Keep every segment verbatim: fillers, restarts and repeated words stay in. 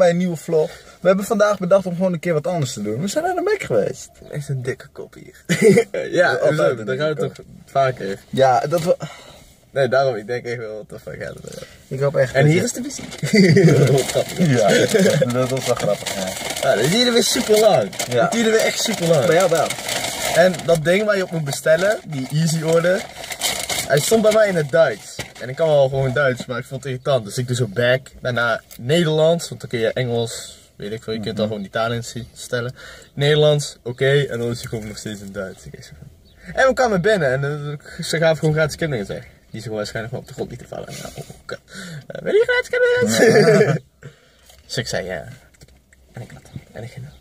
bij een nieuwe vlog. We hebben vandaag bedacht om gewoon een keer wat anders te doen. We zijn naar de Mac geweest. Echt een dikke kop hier. Ja, Altijd zo, een dan gaan we dikke toch vaker. Ja, dat we... Nee, daarom, ik denk echt wel, wat de fuck gaat het er. Ik hoop echt... En dat hier je- is de muziek. Ja, dat was wel grappig. Ja. Ja, dit duurde weer super lang. Ja. Dit duurde weer echt super lang. Bij jou wel. En dat ding waar je op moet bestellen, die Easy Order, hij stond bij mij in het Duits. En ik kan wel gewoon Duits, maar ik vond het irritant. Dus ik doe zo back, daarna Nederlands, want dan kun je Engels, weet ik veel, je kunt dan gewoon die talen instellen. Nederlands, oké, okay, en dan is hij gewoon nog steeds in Duits. Ik zo. En we kwamen binnen en uh, ze gaven gewoon gratis kinderen zeg. Die ze gewoon waarschijnlijk gewoon op de grond lieten vallen. Nou, oh, kut. Uh, wil je gratis kinderen? Ja. Dus ik zei ja. En ik had en ik ging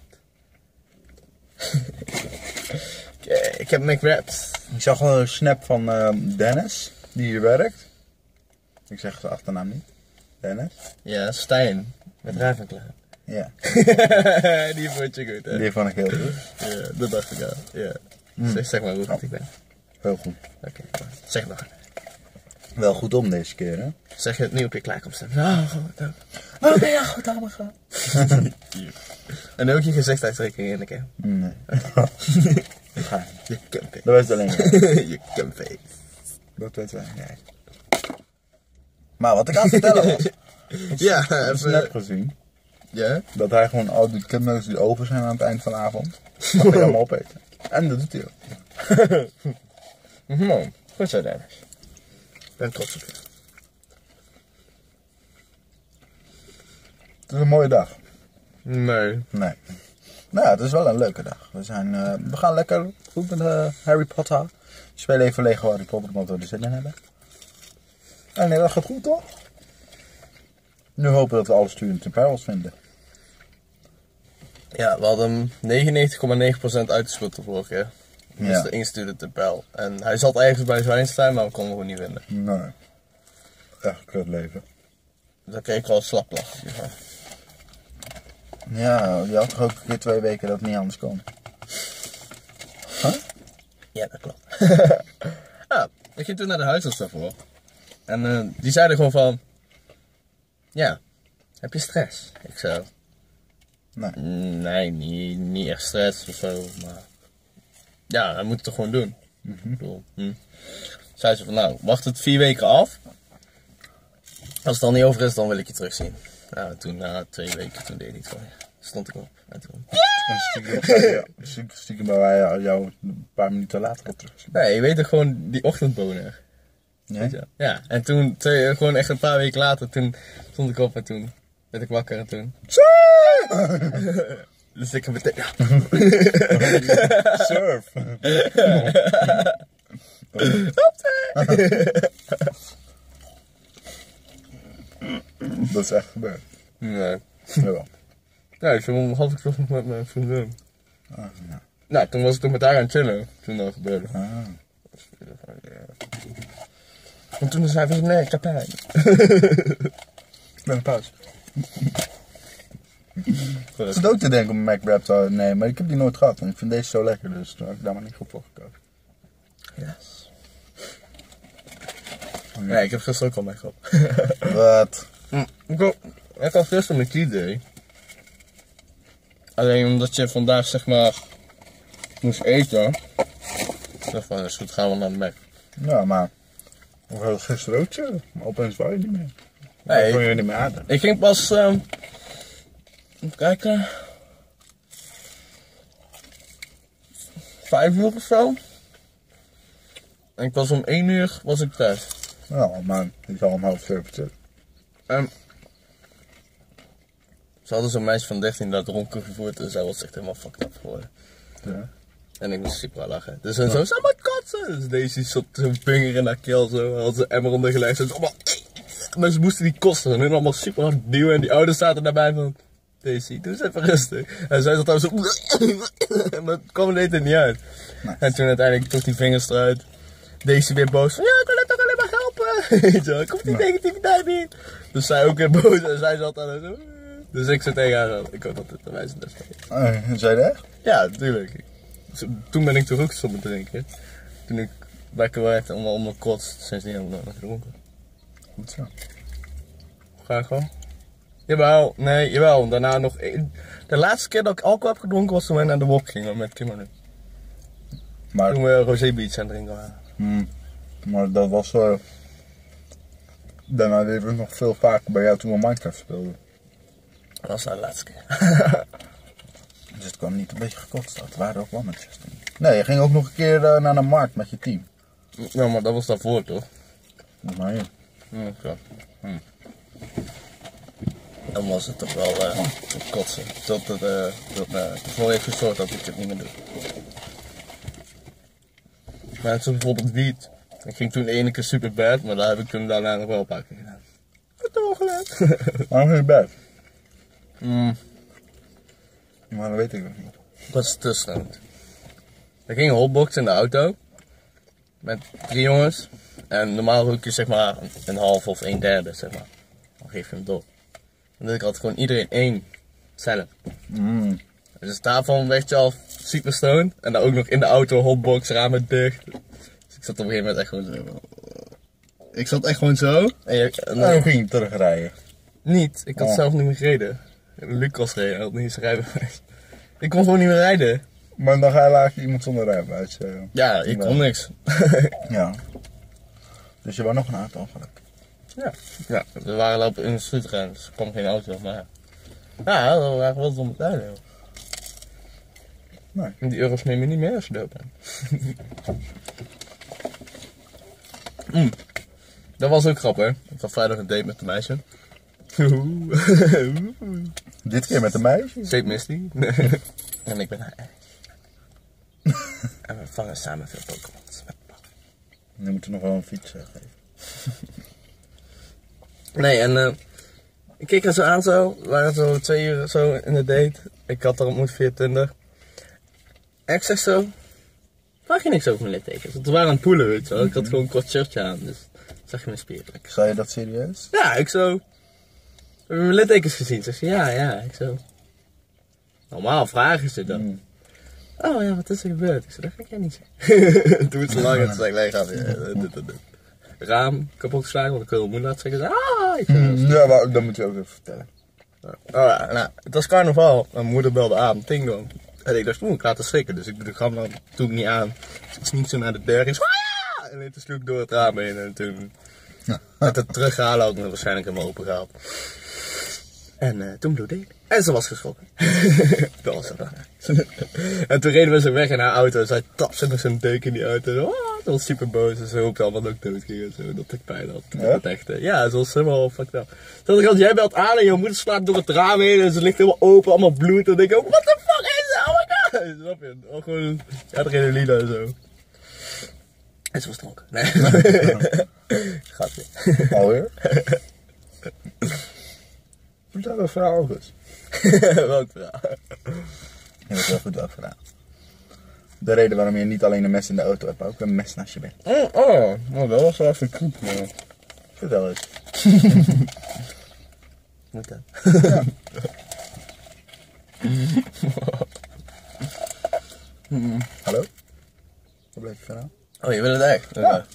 okay, ik heb McWraps. Ik zag wel een snap van uh, Dennis, die hier werkt. Ik zeg zijn achternaam niet. Dennis. Ja, Stijn. Met Ravenclaw. Ja. Die vond je goed, hè? Die vond ik heel goed. Ja, dat dacht ik al. Ja. Mm. Zeg, zeg maar hoe goed ik ben. Heel goed. Oké, okay, zeg nog. Wel goed om deze keer, hè? Zeg je het nu op je klaarkomst stem. Oh, goed. Oké, okay, ja, goed allemaal gaan. En ook je gezichtsuitdrukking in de keer. Nee. Ik ga niet. Je cumface. Dat weet alleen jij. Je cumface. Dat weet wij. Nee. Maar wat ik aan het vertellen was. Ja, Ik heb een even... snap gezien. Ja? Dat hij gewoon al die kipnuggets die over zijn aan het eind van de avond. Dat hij allemaal opeten. En dat doet hij ook. Man, goed zo Dennis. Ik ben trots op je. Het is een mooie dag. Nee. Nee. Nou ja, het is wel een leuke dag. We, zijn, uh, we gaan lekker goed met uh, Harry Potter. We spelen even Lego Harry Potter omdat we er zin in hebben. En nee, dat gaat goed toch? Nu hopen we dat we alle studenten parels vinden. Ja, we hadden negenennegentig komma negen procent uitgespeeld de vorige keer. Dus Ja. de ingestuurde te pijl. En hij zat ergens bij Zwijnstein, maar we konden hem gewoon niet vinden. Nee. Echt kut leven. Dus dan kreeg ik wel een slaplach. Ja, je had toch ook een keer twee weken dat het niet anders kon. Huh? Ja, dat klopt. Ja, ik ging toen naar de huisarts daarvoor. En uh, die zeiden gewoon van... Ja, heb je stress? Ik zo... Nee. Nee, niet, niet echt stress of zo, maar... Ja, hij moet het toch gewoon doen. Mm-hmm. Ik bedoel, hm. Zei ze van, nou, wacht het vier weken af. Als het dan niet over is, dan wil ik je terugzien. Nou, toen na twee weken, toen deed hij het gewoon. Stond ik op. En toen... En stiekem, ja, stiekem, stiekem bij wij jou een paar minuten later op terug. Nee, je weet toch gewoon die ochtendboner. Ja? Ja, en toen, twee, gewoon echt een paar weken later, toen stond ik op en toen werd ik wakker en toen... Dus ik heb meteen... Ja. Surf! Dat is echt gebeurd. Nee. Jawel. Ja, toen had ik toch nog met mijn vriendin. Ah, ja. Nou, toen was ik toch met haar aan het chillen, toen dat gebeurde. Ah. En toen zei hij, nee, ik heb pijn. Ik ben een pauze. Ik zit ook te denken om een McWrap te nemen, maar ik heb die nooit gehad. En ik vind deze zo lekker, dus toen heb ik daar maar niet goed voor gekozen. Yes. Nee, ik heb gisteren ook al mee gehad. Wat? Ik had, ik had gisteren mijn cheat day. Alleen omdat je vandaag zeg maar moest eten. Ik dacht van, is goed, gaan we naar de Mac. Ja, maar we hadden gisteren ook chillen, maar opeens wou je niet meer. Nee, Ik kon ik, je niet meer aan. ik ging pas, um, even kijken, vijf uur of zo. En ik was om één uur was ik thuis. Ja, maar die zal om half zeven chillen. Um, ze hadden zo'n meisje van dertien dat dronken gevoerd en zij was echt helemaal fucked up geworden. Ja. En ik moest super lachen. Dus en zo, zou maar kotsen! Dus deze zat zo'n vinger in haar keel zo, had ze emmer ondergelegd. En ze allemaal, maar ze moesten die kosten. En hun allemaal super hard duwen. En die ouders zaten daarbij van, Daisy, doe eens even rustig. En zij zat daar zo, maar het kwam er niet uit. Nice. En toen uiteindelijk toch die vingers eruit. Daisy weer boos van, ja, ik wil het toch alleen maar helpen. Weet je wel, ik hoef die negativiteit niet. Dus zij ook weer boos en zij zat daar zo. Dus ik zei tegen haar zo, ik hoop dat het een wijze les is. Uh, zei je dat echt? Ja, natuurlijk. Toen ben ik toch ook gestopt met drinken. Toen ik wakker werd en allemaal onderkotst, sindsdien heb ik nog gedronken. Goed zo. Ga ik gewoon? Jawel, nee, jawel. Daarna nog één. De laatste keer dat ik alcohol heb gedronken was toen wij naar de Wok gingen met Kim en ik. Maar, Toen we Rosé Beach aan het drinken waren. hmm, maar dat was... Uh, daarna deden we nog veel vaker bij jou toen we Minecraft speelden. Dat was nou de laatste keer. Dus het kwam niet een beetje gekotst uit. Het waren ook wel met zestien. Nee, je ging ook nog een keer uh, naar de markt met je team. Ja, maar dat was daarvoor toch? Maar ja. Ja, klopt. Hm. Dan was het toch wel uh, kotsen. Tot het uh, dat, uh, ervoor heeft gezorgd dat ik het niet meer doe. Maar het is bijvoorbeeld wiet. Ik ging toen de ene keer super bad, maar daar heb ik toen daarna nog wel een paar keer gedaan. Wat toch gedaan? Waarom ging je bij? Mm, Maar dat weet ik nog niet. dat is te strand. We gingen hotboxen in de auto. Met drie jongens. En normaal rook je zeg maar een half of een derde, zeg maar. Dan geef je hem door. Dan deed ik altijd gewoon iedereen één zelf. Mm. Dus daarvan werd je al super stoned. En dan ook nog in de auto, hotbox, ramen dicht. Dus ik zat op een gegeven moment echt gewoon zo. Ik zat echt gewoon zo. En je, en En dan- dan ging je terugrijden. niet, ik had Oh. zelf niet meer gereden. Lucas reed, hij had niet eens een rijbewijs. Ik kon gewoon niet meer rijden. Maar dan ga je later iemand zonder rijbewijs. Uh, Ja, ik kon niks. ja. Dus je was nog een auto ongeluk. ja. ja, we waren lopen in de streetrein, dus er kwam geen auto. Maar ja, ja dat waren wel domme tijden. Joh. Nee. En die euro's neem je niet meer als je dood bent. mm. Dat was ook grappig, hè? Ik had vrijdag een date met een meisje. Dit keer met een meisje. Date Misty. En ik ben haar ex. En we vangen samen veel Pokémon's. Nu moeten we nog wel een fiets uh, geven. Nee, en uh, ik keek haar zo aan zo. We waren zo twee uur zo in de date. Ik had haar ontmoet via Tinder. En ik zeg zo, vraag je niks over mijn littekens? Want we waren aan het poelen, weet je wel. Ik had gewoon een kort shirtje aan, dus zag je mijn spieren. Zei je dat serieus? Ja, ik zo. Heb je mijn littekens gezien? Zeg ze, ja, ja. Ik zo. Normaal vragen ze dan. Mm. Oh ja, wat is er gebeurd? Ik zei, dat ga ik jij niet zeggen. Toen ze lang en toen zei ik, nee, ga weer. Dit, dit, dit. Raam kapot geslagen, want ik wilde mijn moeder laten zeggen. Ah, ik zei, Mm, ja, maar dat moet je ook even vertellen. oh ja, nou, het was carnaval. Mijn moeder belde aan, ting dong. En ik dacht, oeh, ik laat het schrikken. Dus ik doe de gram dan toen niet aan. Dus ik sneak zo naar de deur. Ik zo, ah! En toen sloeg ik door het raam heen. En toen met het terughalen ook nog waarschijnlijk helemaal open gehaald. En uh, toen bloedde ik. En ze was geschrokken. Dat was zo belangrijk. En toen reden we zo weg in haar auto. En zij tapte nog zo'n deuk in die auto. Zo, ah, ze was super boos. En ze hoopte allemaal dat ik dood ging. En zo, dat ik pijn had. Ja? Dat echt, uh, ja, ze was helemaal fucked up. Toen dacht ik, jij belt aan en je moeder slaat door het raam heen. En ze ligt helemaal open, allemaal bloed. En dan denk ik, what the fuck is dat? Oh my god. Snap je? Oh, gewoon adrenaline en zo. En ze was dronken. Nee. Grapje. Alweer? Vertel dat verhaal ook eens. Welk verhaal? Je hebt wel goed wel gedaan. De reden waarom je niet alleen een mes in de auto hebt, maar ook een mes naast je bed. Oh, oh, nou, dat was wel even goed, man. Vertel eens. Moet dat? Ja. Hallo? Waar bleef je verhaal? Oh, je wil het echt? Ja.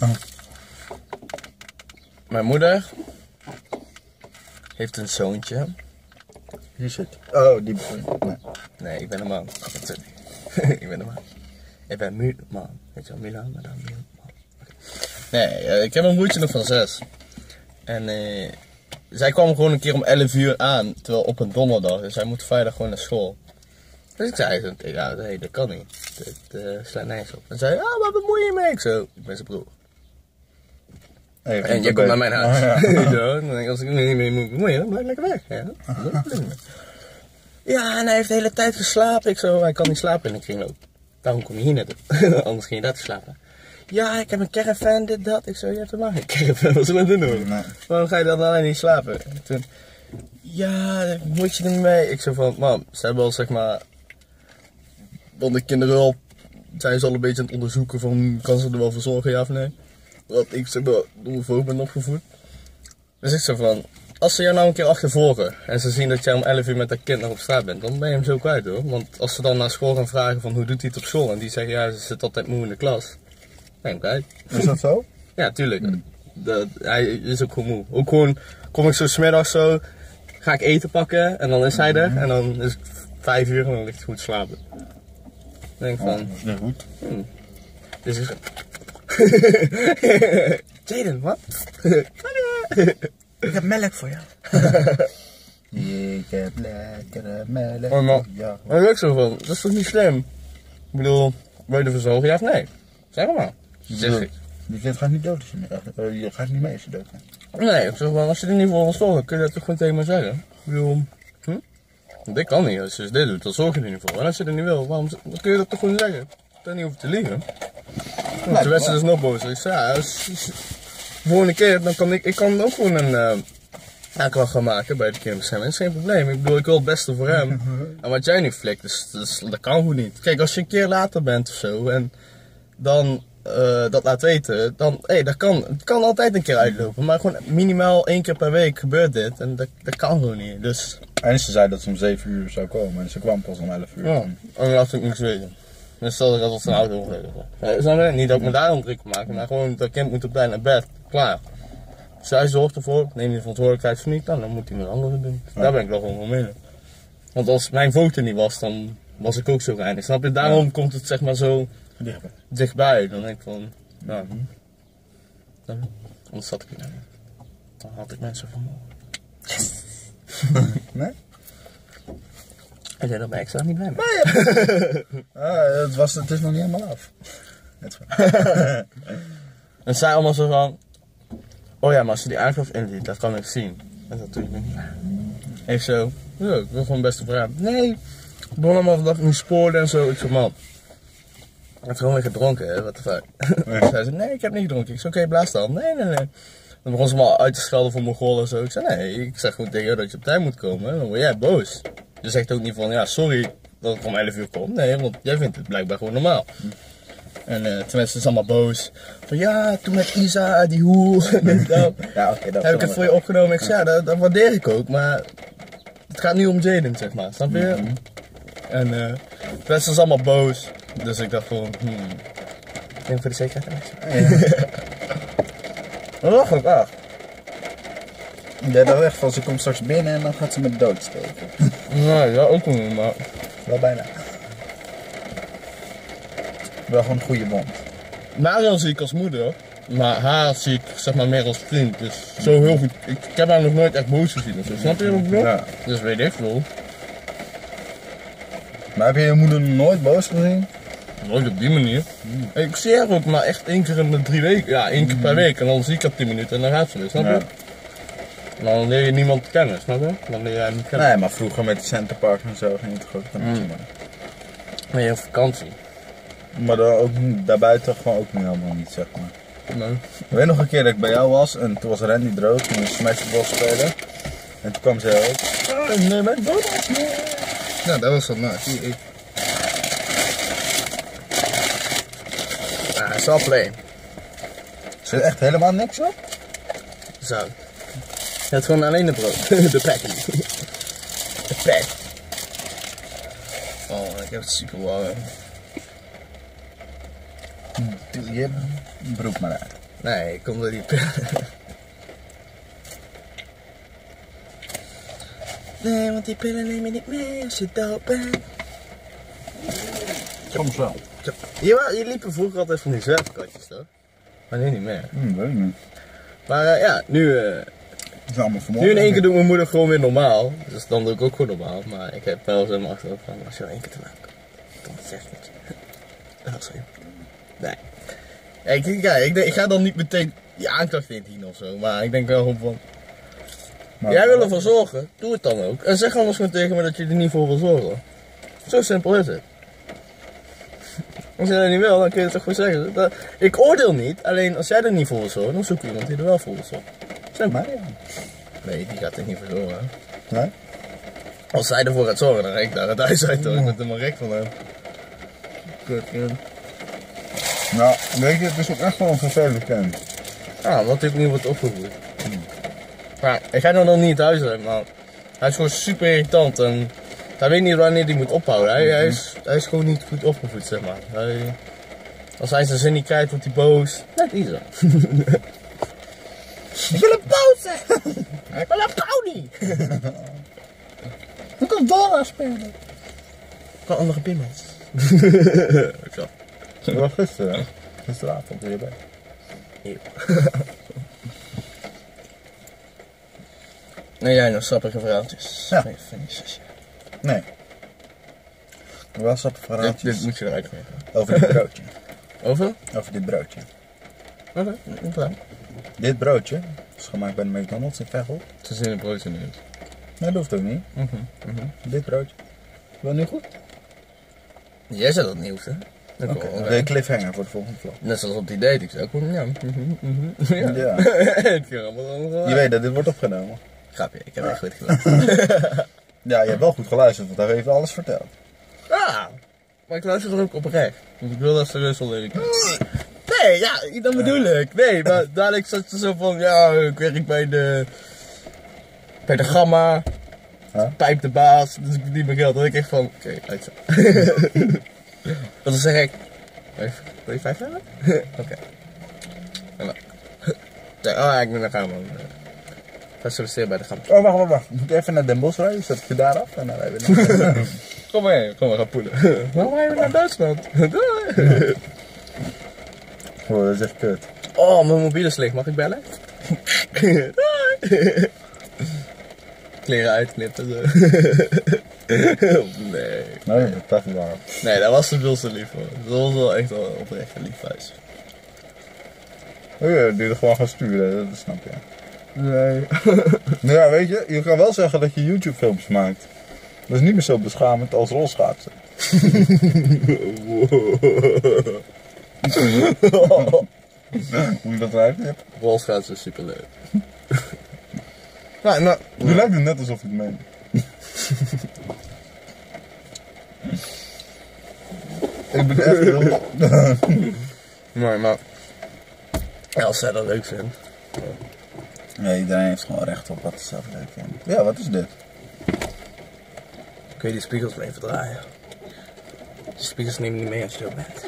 Mijn moeder heeft een zoontje. Hier zit. Oh, die. Nee. Nee, ik ben een man. Ik ben een man. Ik ben Mu man. Weet je wel, Milan, maar dan Milan. Okay. Nee, eh, ik heb een broertje nog van zes. En eh, zij kwam gewoon een keer om elf uur aan, terwijl op een donderdag. Dus zij moet vrijdag gewoon naar school. Dus ik zei zo tegen haar, hey, dat kan niet. Dat uh, slaat nergens op. En zei, ah, waar bemoei je mee? Ik zo, ik ben zijn broer. Hey, En jij komt naar mijn huis. Oh, ja. Weet je wel? Dan denk ik, als ik me niet meer moet bemoeien, dan blijf ik lekker weg. Ja, ja, en hij heeft de hele tijd geslapen. Ik zo, hij kan niet slapen in de kringloop. Daarom kom je hier naartoe. Anders ging je daar te slapen. Ja, ik heb een caravan, dit, dat. Ik zo, je hebt helemaal geen caravan. Wat zullen we doen hoor? Nee. Waarom ga je dan alleen niet slapen? En toen, ja, moet je er niet mee? Ik zo van, mam, ze hebben al zeg maar... Want de kinderen al, zijn ze al een beetje aan het onderzoeken van, kan ze er wel voor zorgen, ja of nee? Want ik zeg maar, homofob ben opgevoed. Dus ik zo van, als ze jou nou een keer achtervolgen en ze zien dat jij om elf uur met dat kind nog op straat bent, dan ben je hem zo kwijt hoor. Want als ze dan naar school gaan vragen van hoe doet hij het op school en die zeggen ja, ze zit altijd moe in de klas, ben je hem kwijt. Is dat zo? Ja, tuurlijk. Dat, hij is ook gewoon moe. Ook gewoon, kom ik zo smiddags zo, ga ik eten pakken en dan is hij er. En dan is het vijf uur en dan ligt hij goed te slapen. Dan denk ik van... Oh, dat is niet goed. Hmm. Dus is Jaden, wat? Ik heb melk voor jou. Ik heb lekkere melk Oh, maar, voor jou. maar ik zo van, dat is toch niet slim? Ik bedoel, wil je ervoor zorgen, ja of nee? Zeg maar. Zeg ik. Die kind gaat niet dood als je mee. Uh, je gaat niet mee als je dood gaat. Nee, ik zeg van, als je er niet voor wil zorgen, kun je dat toch gewoon tegen me zeggen? Ik bedoel, hm? Want ik kan niet, als je dit doet, dan zorg je er niet voor. En als je er niet wil, waarom, dan kun je dat toch gewoon zeggen? Dan niet hoeven te liegen. Want de wedstrijd is nog boos. Ik zei, ja, als, als, de volgende keer, dan kan ik, ik kan ook gewoon een uh, aanklacht gaan maken bij de kinderbescherming. Dat is geen probleem. Ik bedoel, ik wil het beste voor hem. En wat jij nu flikt, dus, dus, dat kan gewoon niet. Kijk, als je een keer later bent of zo, en dan uh, dat laat weten, dan, hé, hey, dat kan, het kan altijd een keer uitlopen. Maar gewoon minimaal één keer per week gebeurt dit. En dat, dat kan gewoon niet. Dus... En ze zei dat ze om zeven uur zou komen en ze kwam pas om elf uur. Ja, en dan had ik niks weten. Dus stel dat als een auto ongeleden was. Ja, niet dat ik me daarom druk kan maken, maar gewoon dat kind moet op tijd naar bed. Klaar. Zij zorgt ervoor, neem je de verantwoordelijkheid voor niet, dan, dan moet hij met anderen doen. Dus ja. Daar ben ik wel gewoon van mening. Want als mijn foto niet was, dan was ik ook zo reinig. Snap je? Daarom ja. Komt het zeg maar zo dichtbij. dichtbij. Dan denk ik van, nou, mm-hmm. dan, anders zat ik niet. Dan had ik mensen vermoord. Yes. Nee? En jij, daar ben ik zelf niet blij mee. ah, het, was, het is nog niet helemaal af. En zij allemaal zo van... Oh ja, maar als je die aanklacht indient, dat kan ik zien. En dat doe je niet. Heeft zo... Ja, ik wil gewoon best voor hem. Nee, ik begon allemaal dat ik niet spoorde en zo. Ik zei, man... Ik heb gewoon weer gedronken, hè. Wat de fuck. Nee. Zij zei, nee, ik heb niet gedronken. Ik zei, oké, okay, blaas dan. Nee, nee, nee. Dan begon ze me al uit te schelden voor Mongolen en zo. Ik zei, nee, ik zeg gewoon tegen jou dat je op tijd moet komen. Dan word jij boos. Je zegt ook niet van, ja, sorry dat ik om elf uur kom. Nee, want jij vindt het blijkbaar gewoon normaal. En uh, toen is ze allemaal boos. Van ja, toen met Isa, die hoer. ja, okay, dat heb ik het voor je opgenomen. Ik zei, ja, dat, dat waardeer ik ook. Maar het gaat nu om Jaden, zeg maar. Snap je? Mm-hmm. En uh, toen is ze allemaal boos. Dus ik dacht gewoon, hmm. Ik denk voor de zekerheid. Dat was ook echt. Ja, dat echt van, ze komt straks binnen en dan gaat ze me doodsteken. Nee, ja, ook niet, maar... Wel bijna. Wel gewoon een goede band. Marion zie ik als moeder, maar haar zie ik zeg maar meer als vriend. Dus zo heel goed. Ik, ik heb haar nog nooit echt boos gezien of zo. Snap je wat ik bedoel? Ja. Dus weet ik veel. Maar heb je je moeder nooit boos gezien? Nooit op die manier. Mm. Ik zie haar ook maar echt één keer in de drie weken. Ja, één keer per week. En dan zie ik haar tien minuten en dan gaat ze weer. Snap je? Ja. Dan leer je niemand kennen, snap je? Dan leer jij niet kennen. Nee, maar vroeger met de Centerpark en zo ging het toch ook mm. maar. Maar je op vakantie. Maar dan ook, daarbuiten gewoon ook niet helemaal niet, zeg maar. Nee. Ik weet nog een keer dat ik bij jou was en toen was Randy droog, toen we Smashball spelen. En toen kwam ze ook. Oh, nee, mijn donuts, nee. Ja, dat was wel nice. Ik... Ah, het is al play. Zit echt helemaal niks op? Zo. Je hebt gewoon alleen de brood. De packing. De pack. Oh, ik heb het super warm. Doe je broek maar uit. Nee, ik kom er niet per. Nee, want die pillen neem je niet mee als je dood bent. Soms wel. Je, je liep vroeger altijd van die zwerfkatjes, toch? Maar nu niet meer. Hmm, weet ik niet. Maar uh, ja, nu... Uh, is allemaal nu in één keer doet mijn moeder gewoon weer normaal. Dus dan doe ik ook gewoon normaal. Maar ik heb wel zo in mijn achterhoofd van, als je wel één keer te laat komt, dan zeg ik het. Dat was zo. Nee. Ja, ik, ja, ik, ik ga dan niet meteen die aanklacht indienen of zo. Maar ik denk wel gewoon van... Maar jij wil ervoor zorgen, doe het dan ook. En zeg anders gewoon tegen me dat je er niet voor wil zorgen. Zo simpel is het. Als je dat niet wil, dan kun je het toch gewoon zeggen. Dat, ik oordeel niet, alleen als jij er niet voor wil zorgen, dan zoek je iemand die er wel voor wil zorgen. Simpel. Nee, die gaat er niet voor zorgen. Nee? Als zij ervoor gaat zorgen, dan rijd ik daar het huis uit hoor. Ik ben er maar rek van hem. Kut, kind. Nou, weet je, het is ook echt wel een vervelend kind. Ah, wat dit nu wordt opgevoed. Hmm. Maar ik ga nog niet het huis uit, maar hij is gewoon super irritant en hij weet niet wanneer hij moet ophouden. Hij, hij, is, hij is gewoon niet goed opgevoed, zeg maar. Hij, als hij zijn zin niet krijgt, wordt hij boos. Net Isa. Ik wil een pauze! Ik wil een pony! Ik kan Dora spelen. Ik wil andere pimmels. Zo. Dat was gisteren, gisteravond hierbij. Eeuw. Nee, jij nog sappige verhaaltjes. Ja. Van je- van je zusje. Nee. Er was op Dit, verhaaltjes dit moet je eruit knippen. over dit broodje. Over? Over dit broodje. Oké, okay. Dit broodje is gemaakt bij de McDonald's in Veghel. Het is in het broodje nu. Nee, dat hoeft ook niet. Mhm, mhm. Dit broodje. Wel nu goed? Jij zei dat het niet hoeft, hè? Dat Oké, okay. okay. De cliffhanger voor de volgende vlog. Net zoals op die date, ik zei ook van, ja. mhm, mhm. Ja. Ja. Het kan allemaal allemaal. Je weet dat dit wordt opgenomen. Grapje, ik heb echt goed geluisterd. Ja, je hebt wel goed geluisterd, want hij heeft alles verteld. Ah, maar ik luister er ook oprecht. Want ik wil dat serieus wel leren. Nee, ja, dat bedoel ik. Nee, maar dadelijk zat ze zo van, ja, ik werk bij de... Bij de Gamma. Huh? Pijp de baas, dus ik verdien mijn geld. Dan denk ik echt van, oké, okay, uitzet. Want dan zeg ik, wil je vijf hebben? Oké. Okay. En dan, zeg, oh ja, ik ben naar Gamma. Ga solliciteren bij de Gamma. Oh, wacht, wacht, wacht. Ik moet even naar Den Bosch rijden, zet ik je daar af en dan rijden we naar... Kom maar heen, kom maar gaan poelen. Waarom ga je naar Duitsland? Oh, dat is echt kut. Oh, mijn mobiel is leeg, mag ik bellen? Kleren uitknippen. Zo. Nee. Nee, dat is waar. Nee, dat was te veel zo lief hoor. Dat was wel echt wel oprecht een lief huis. Oh ja, die er gewoon gaan sturen, dat snap je. Nee. Nou ja, weet je, je kan wel zeggen dat je YouTube filmpjes maakt. Dat is niet meer zo beschamend als rolschaatsen. Hoe je dat eruit hebt? Rolschaatsen is super leuk. Nou, nou, Je lijkt het net alsof je het meent. Ik ben echt heel... maar, maar. Ja, als zij dat leuk vindt. Nee, iedereen heeft gewoon recht op wat ze zelf leuk vinden. Ja, wat is dit? Kun je die spiegels maar even draaien? Die spiegels nemen niet mee als je er bent.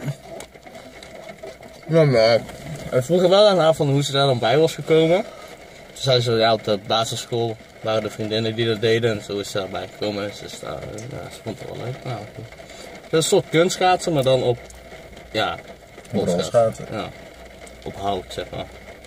Ja, maar ik vroeg er wel aan haar van hoe ze daar dan bij was gekomen. Toen zei ze, ja, op de basisschool waren de vriendinnen die dat deden en zo is ze daarbij gekomen. En ze, is daar, ja, ze vond het wel leuk. Nou, het is een soort kunstschaatsen, maar dan op, ja, Op rolschaatsen. Ja, op hout, zeg maar.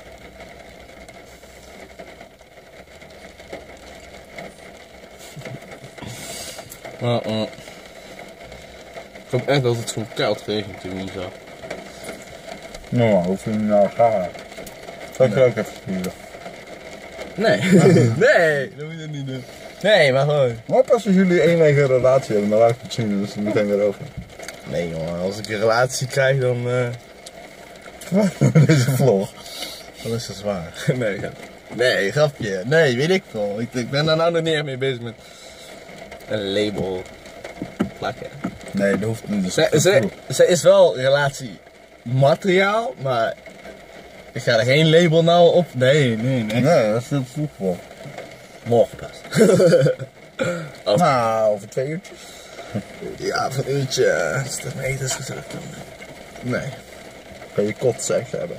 Uh, uh. Ik hoop echt dat het zo'n koud regent hier niet zo. Nou, maar hoef je niet naar gaan. Zal ik je ook even sturen? Nee, nee, dat moet je niet doen. Nee, maar gewoon. Maar pas als jullie één week een relatie hebben, dan laat ik het zien, dus het meteen weer over. Nee jongen, als ik een relatie krijg dan, uh, Deze vlog. dan is het zwaar. Nee, nee, grapje. Nee, weet ik wel. Ik, ik ben daar nou nog niet echt mee bezig met een label plakken. Nee, dat hoeft niet. Dus Ze, ze, ze is wel relatiemateriaal, maar ik ga er geen label nou op. Nee, nee, nee. Nee, dat is veel vroeg voor. Morgen pas. Of- Nou, over twee uurtjes. Ja, van een uurtje. Is dat nee, dat is gezellig. Nee. Kan je kotseks hebben.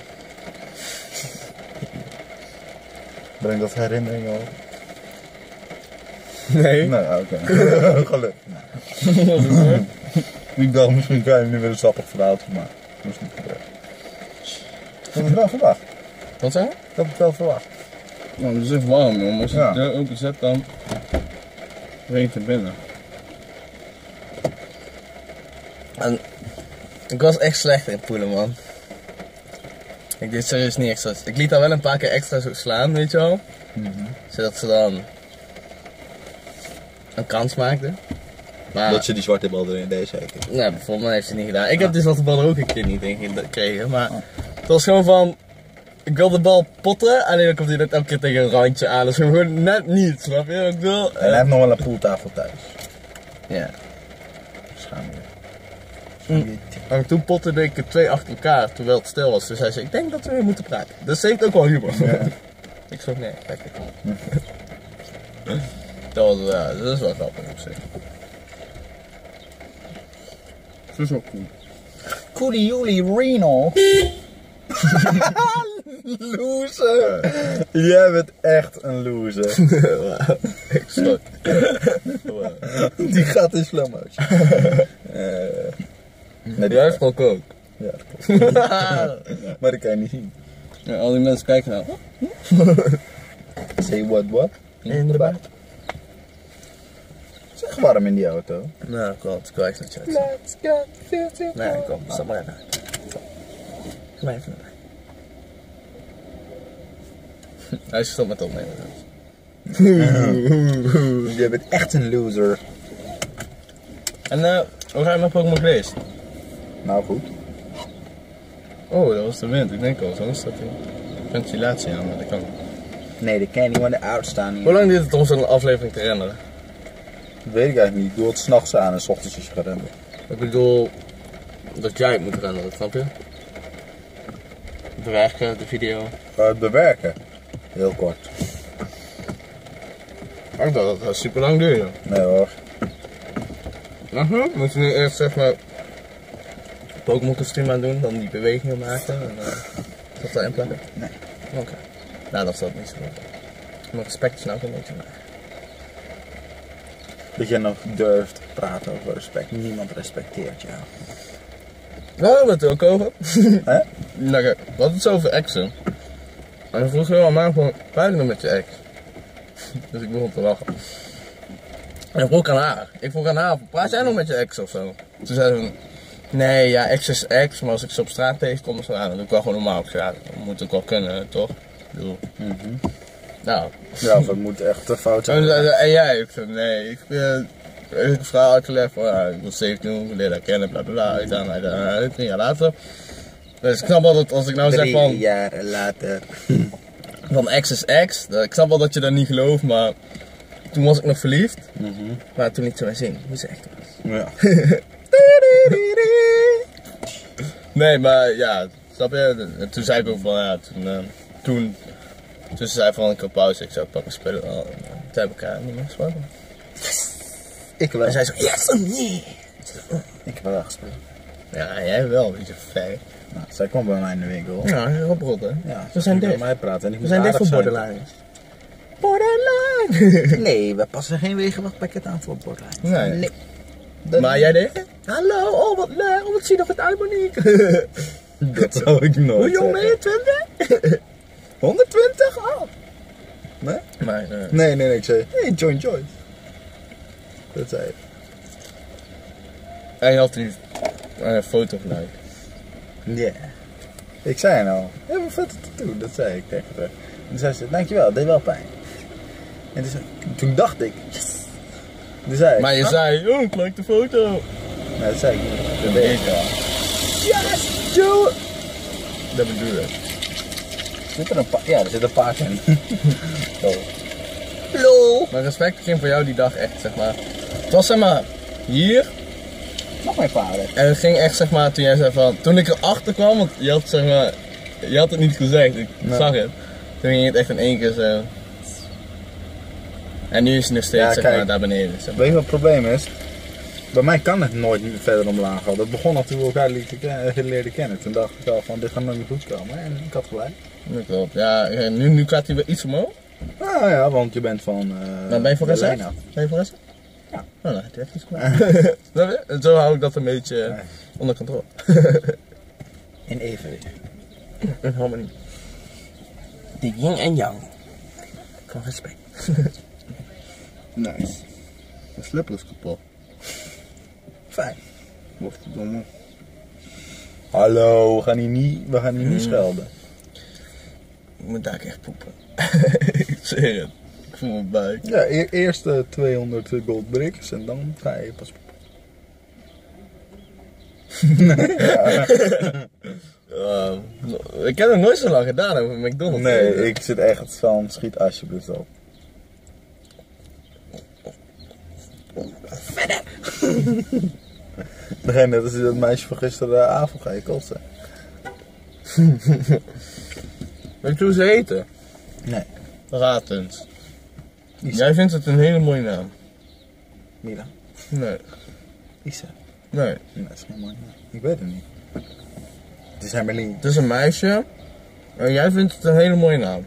Breng dat herinneringen op. Nee. Nee, oké. Gelukkig. Ik dacht, misschien kan je nu weer een sappig verhaaltje maken. Dat is niet gebeurd. Ik had het wel verwacht. Wat zei je? Ik had het wel verwacht. Nou, het is echt warm, jongen. Als je Ja. de deur open zet, dan regent het binnen. En ik was echt slecht in poelen, man. Ik deed serieus niet extra. Ik liet haar wel een paar keer extra zo slaan, weet je wel. Mm-hmm. Zodat ze dan een kans maakte. Maar, Dat je die zwarte bal erin deed, zeker. nee, bijvoorbeeld mij heeft ze niet gedaan. Ik heb die zwarte bal er ook een keer niet in gekregen, maar het was gewoon van... Ik wil de bal potten, alleen dan komt hij net elke keer tegen een randje aan. Dat is gewoon net niet, snap je wat ik wil? En hij heeft nog wel een poeltafel thuis. Ja. Schaamde. Mm. En toen potte ik er twee achter elkaar, terwijl het stil was. Dus hij zei, ik denk dat we weer moeten praten. Dus ze heeft ook wel humor. Ja. Ik zei, nee, kijk, ik kom. Dat was, ja, dat is wel grappig op zich. Dat is wel cool. Koelie Joelie Reno. Loser. Jij bent echt een loser. Ik schrok. Die gaat in slow motion. uh, nee, Jij heeft ook ook. Ja, dat klopt. Maar dat kan je niet zien. Ja, al die mensen kijken nou. Say what what? In de buik. Het is echt warm in die auto. Nou, klopt. Ik wil echt dat je het ziet. Let's get filthy. Nee, kom. Stap maar even uit. Kom even naar mij. Hij is gestopt met opnemen. Je bent echt een loser. En eh, hoe ga je met Pokémon geweest? Nou goed. Oh, dat was de wind. Ik denk al, zo is dat een ventilatie aan, maar dat kan niet. Nee, dat kan je niet aan de auto staan hier. Hoe lang duurt het om zo'n aflevering te renderen? Dat weet ik eigenlijk niet. Ik doe het s'nachts aan en s ochtends als je gaat rennen. Ik bedoel, dat jij het moet renderen, snap je? Bewerken, de video. Uh, bewerken. Heel kort. Ik dacht dat het super lang duurde. Nee hoor. Uh-huh. Moet je nu eerst zeg maar Pokémon kostuum aan doen, dan die bewegingen maken en uh, dat erin plakken? Nee. Oké. Okay. Nou, dat is dat niet zo goed. Mijn respect is nou ook een beetje naar. Dat je nog durft praten over respect. Niemand respecteert jou. Waar hebben we het ook over? Hè? Nou kijk, we hadden het zo over exen. En dan vroeg heel aan mij gewoon, praat je nog met je ex? Dus ik begon te lachen. En ik vroeg aan haar. Ik vroeg aan haar, praat jij nog met je ex of zo? Toen zei ze, nee, ja, ex is ex, maar als ik ze op straat tegenkom, dan, dan doe ik wel gewoon normaal op straat. Dat moet ook wel kunnen, toch? Ik bedoel. Mm-hmm. Nou. Ja, dat moet echt te fout En, zijn. en jij? Ik zei, nee, ik ben... Ik vraag uitgelegd van, ja, ik was zeventien, we leren kennen, bla bla bla, uit aan, uit aan, uit, drie jaar later. Dus ik snap wel dat als ik nou zeg Drie van, jaar later. van ex is ex, dat- ik snap wel dat je dat niet gelooft, maar toen was ik nog verliefd, Mm-hmm. maar toen niet zo mijn zin, hoe ze echt was. Ja. Nee, maar ja, snap je? En toen zei ik ook van, ja, toen, uh, toen, toen ze zei van, ik heb pauze, ik zou pakken spullen wel, en uh, toen heb ik elkaar niet meer gesproken. Ik wel. En zij zo, yes, oh nee. Ik heb wel gespeeld. Ja, jij wel, een beetje fijn. Nou, zij kwam bij mij in de winkel. Ja, Rob hè? Ja, We zijn met dit. mij praten en ik We moet zijn dit aardig voor zijn. borderliners. Borderline! Nee, we passen geen wegenwachtpakket aan voor borderline. Nee. Nee. Dat- Maar jij deed het? Hallo, oh wat leuk, oh wat zie je nog het uit, Monique. Dat zou ik nooit Hoe jong ben je, twintig? honderdtwintig? Oh. Nee? Maar, uh, Nee, nee, nee. Ik zei, hey, join Joyce. Dat zei ik. en je had die uh, foto gelijk. Ja. Ik zei nou, je hebt een vette tattoo. Dat zei ik tegen haar. En toen zei ze, dankjewel, het deed wel pijn. En toen, zei, toen dacht ik, yes. Toen zei ik, Maar je ah. zei, oh, ik like de foto. Nee, dat zei ik niet. Dat deed ik wel. Yes, Joe! Dat bedoel ik. Zit er een pa- ja, er zit een paard in. Zo. Lol. Maar respect ging voor jou die dag echt, zeg maar. Het was zeg maar hier. Nog mijn vader. En het ging echt zeg maar toen jij zei van. Toen ik erachter kwam, want je had zeg maar. Je had het niet gezegd, ik Nee. zag het. Toen ging het echt in één keer zo. En nu is het nog steeds Ja, zeg kijk. maar daar beneden. Zeg maar. Weet je wat het probleem is? Bij mij kan het nooit verder omlaag gaan. Dat begon al toen we elkaar lieten ken- leerden kennen. Toen dacht ik al van, dit gaat nooit meer goed komen. En ik had gelijk. Dat klopt. Ja, nu, nu gaat hij weer iets omhoog. Nou ja, want je bent van... Uh, Maar ben je voor de S F? lijn af. Ben je voor S F? Ja. Oh, nou, het heeft iets gemaakt. Snap je? En zo hou ik dat een beetje eh, Nee. onder controle. In evenwicht. In harmonie. De yin en yang. Van respect. Nice. De slipper is kapot. Fijn. Wordt het domme. Hallo, we gaan hier niet, we gaan hier niet schelden. Ik moet daar echt poepen. Ik zeg het. Ik voel mijn buik. Ja, e- eerst uh, tweehonderd gold bricks en dan ga je pas poepen. Uh, ik heb nog nooit zo lang gedaan over McDonald's. Nee, ik zit echt van schiet alsjeblieft op. Verder! Nee, net als dat meisje van gisteravond ga je kotsen. Weet je hoe ze heten? Nee. Raad eens. Isa. Jij vindt het een hele mooie naam. Mila. Nee. Isa. Nee. Nee, dat is geen mooi naam. Ik weet het niet. Het is Hermelien. Het is een meisje. En jij vindt het een hele mooie naam.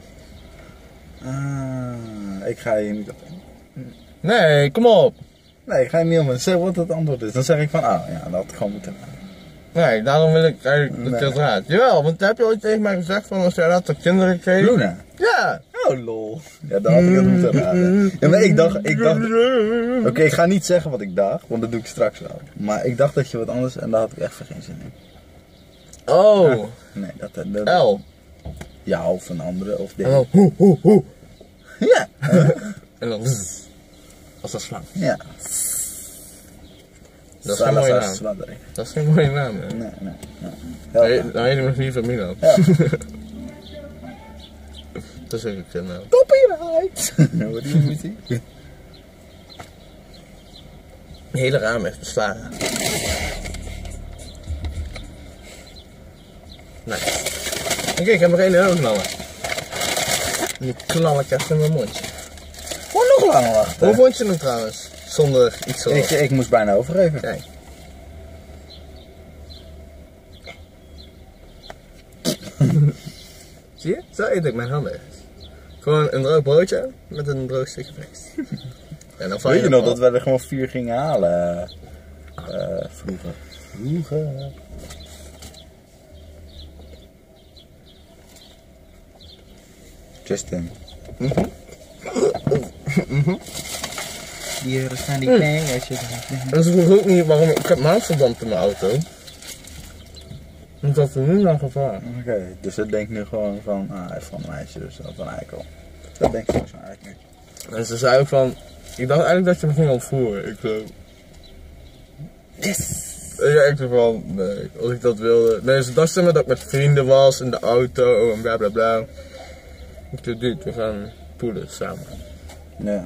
Ah, ik ga hier niet op in. Nee, kom op. Nee, ik ga hier niet op in. Zeg wat het antwoord is. Dan zeg ik van, ah ja, dat had ik gewoon moeten. Nee, daarom wil ik eigenlijk dat je het raadt. Jawel, want heb je ooit tegen mij gezegd van als jij dat de kinderen kreeg? Luna. Ja. Oh lol. Ja, dan had ik het moeten raden. Ja, maar ik dacht, ik dacht... Oké, okay, ik ga niet zeggen wat ik dacht, want dat doe ik straks wel. Maar ik dacht dat je wat anders en daar had ik echt voor geen zin in. Oh. Ah, nee, dat... dat L. Ja, of een andere, of D. En dan hoe, hoe, hoe. Ja. En dan zzz. Als dat slaan. Ja. Dat is geen mooie naam. Sladderig. Dat is geen mooie naam, hè. Nee, nee, nee. Dan Heel heet- dan heet je nog niet van Milan. Ja. Dat zeg ik je nou. Copyright! Wat die muziek? De hele raam heeft beslagen. Nee. Oké, ik heb er één euro knallen. Die knal ik echt in mijn mondje. Gewoon nog langer wachten. Hoe vond je hem trouwens? Zonder iets zo. Ik, ik moest bijna overgeven. Kijk. Zie je? Zo eet ik mijn hamburgers. Gewoon een droog broodje met een droog stukje vlees. En dan val Weet je hem nog op. dat we er gewoon vier gingen halen? Uh, vroeger. Vroeger. Justin. Mhm. Mhm. Hier staan die pijnletjes. En ze vroeg ook niet waarom ik, ik heb maandverband in mijn auto. Omdat er nu naar gevaar. Oké, okay, dus dat denkt nu gewoon van, ah, hij is van een meisje, dus dat is een eikel. Dat denk ik waarschijnlijk nu. En ze zei ook van, ik dacht eigenlijk dat je me ging ontvoeren. Ik zo... Yes! Ja, ik zo van, nee, als ik dat wilde. Nee, ze dachten me dat ik met vrienden was in de auto en bla bla bla. Ik zo, dude, we gaan poelen samen. Ja.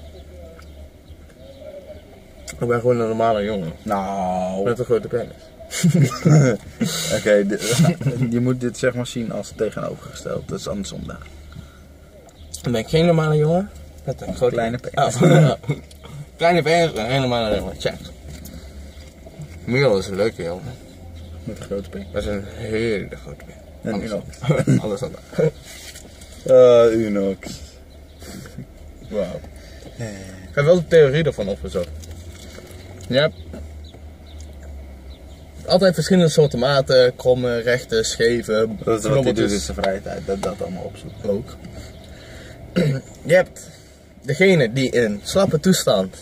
Ik ben gewoon een normale jongen. Nou. Met een grote penis. Oké, okay, je moet dit zeg maar zien als tegenovergesteld, dat is andersom daar. Dan ben ik geen normale jongen met een grote kleine penis. Oh, kleine penis en een normale jongen, check. Miel is een leuke jongen. Met een grote penis. Dat is een hele grote penis. En Unox. Alles aan Uh, Unox. Wauw. Ik heb wel de theorie ervan opgezocht. Je hebt altijd verschillende soorten maten, kromme, rechte, scheve, Dat is wat hij doet in knobbeltjes. zijn vrije tijd, dat dat allemaal opzoekt. Ook. Je hebt degene die in slappe toestand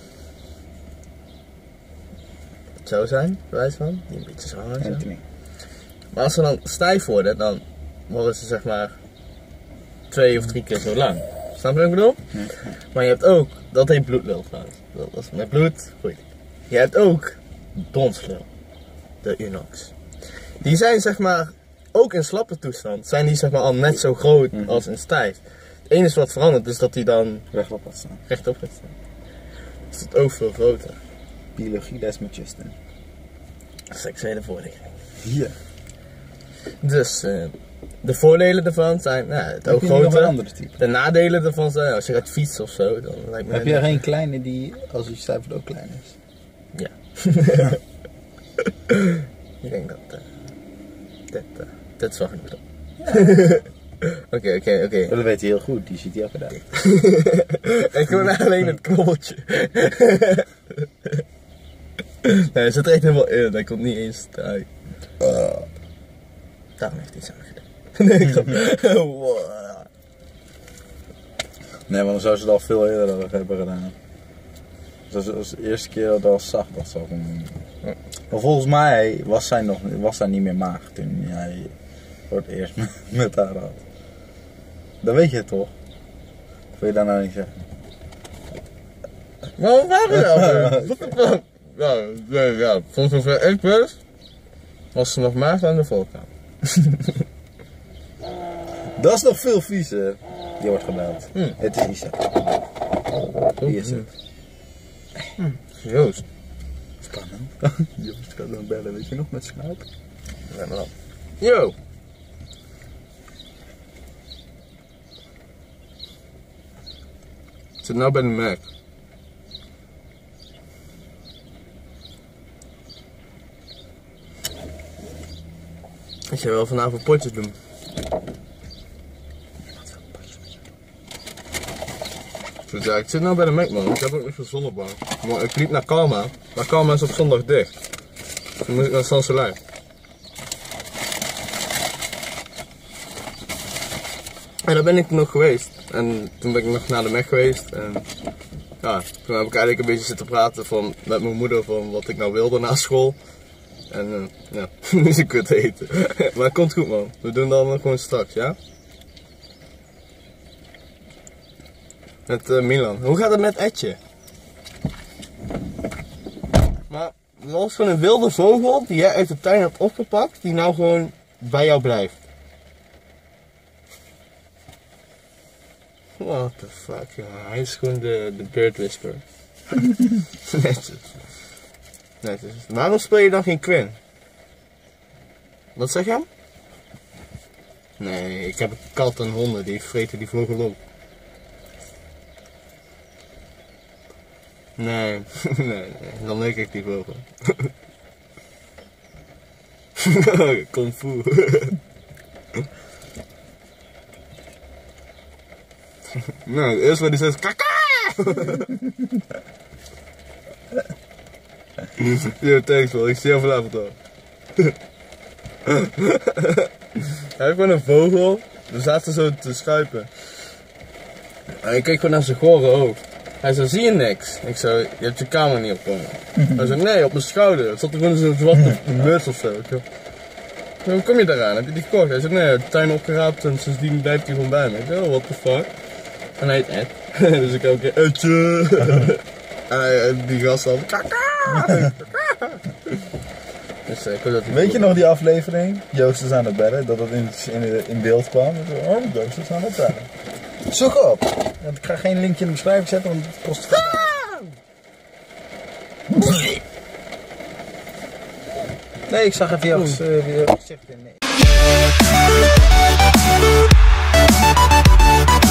zo zijn, bewijs van, die een beetje zwanger zijn. Anthony. Maar als ze dan stijf worden, dan worden ze zeg maar twee of drie keer zo lang. Snap je wat ik bedoel? Ja. Maar je hebt ook, dat heet bloedlul trouwens. Dat is met bloed groeit. Je hebt ook donslul, de Unox. Die zijn zeg maar, ook in slappe toestand, zijn die zeg maar al net zo groot Mhm. als in stijf. Het enige wat verandert is dat die dan Rechtop wat staan. rechtop gaat staan. Dus het ook veel groter. Biologie les met Justin. Seksuele voordelen. Hier. Dus uh, de voordelen ervan zijn, nou, het Heb ook je nog een groter. andere type? De nadelen ervan zijn, als je gaat fietsen of zo, dan lijkt me Heb je geen kleine die, als hij stijf wordt, ook klein is? Ja. Ik denk dat uh, dit, uh, dit zag ik wel. Oké, oké, oké. Dat weet hij heel goed, die ziet hij elke dag. Ik gewoon alleen het knobbeltje. Nee, hij zit er echt helemaal in, hij komt niet eens uit. Uh. Daarom heeft hij iets aan gedaan. Nee, ik ga... Wow. Nee, want dan zou ze het al veel eerder hebben gedaan. Dus als, als de eerste keer dat ik al zag, dat zou ik hem... Maar volgens mij was zij, nog, was zij niet meer maag toen jij voor het eerst met, met haar had. Dat weet je toch? Of wil je dat nou niet zeggen? Maar wat waren we nou? What the fuck? Ja, nee, ja, voor zover ik wist, was ze nog maagd aan de voorkant. Dat is nog veel viezer. Je wordt gebeld. Hmm. Het is Isa. Wie is het? Joost. Spannend. Joost kan dan bellen, weet je nog, met Skype? Ja, maar dan. Yo! Ik zit nou bij de Mac. Ik ga wel vanavond potjes doen. Dus ja, ik zit nou bij de Mac, man. Ik heb ook niet veel zonnebank. Maar ik liep naar Karma. Maar Karma is op zondag dicht. Dan moest ik naar San Soleil. En daar ben ik nog geweest. En toen ben ik nog naar de Mac geweest. En ja, toen heb ik eigenlijk een beetje zitten praten van, met mijn moeder van wat ik nou wilde na school. En uh, ja, nu is ik kut eten. Maar het komt goed, man. We doen dat allemaal gewoon straks, ja? Met uh, Milan. Hoe gaat het met Etje? Maar dat was gewoon een wilde vogel die jij uit de tuin hebt opgepakt, die nou gewoon bij jou blijft. What the fuck, ja. Hij is gewoon de, de bird whisperer. Netjes. Netjes. Waarom speel je dan geen Quinn? Wat zeg je? Nee, ik heb een kat en honden, die vreten die vogel op. Nee, nee, nee, dan lik ik die vogel. Kung fu. Nou, het eerste wat hij zegt is kaka! Yo, thanks man, ik zie jou vanavond al. Hij heeft gewoon een vogel, we zaten zo te schuipen. En ik keek gewoon naar zijn gore hoofd. Hij zei, zie je niks? Ik zei, je hebt je kamer niet opkomen. Hij zei, nee, op mijn schouder. Het zat er gewoon zo'n zwarte muts of zo. Ik zei, hoe kom je daaraan? Heb je die gekocht? Hij zei, nee, de tuin opgeraapt en sindsdien blijft hij gewoon bij me. Ik zei, oh, what the fuck? En hij heet Ed. Dus ik elke keer, Edje. En hij, die gast al, kaka! Dus, uh, ik dat Weet je nog die aflevering? Joost is aan het bellen, dat het in, in, in beeld kwam. Oh, Joost is aan het bellen. Zoek op! Want ik ga geen linkje in de beschrijving zetten, want het kost geld. Nee, ik zag even jouw gezicht in. Nee.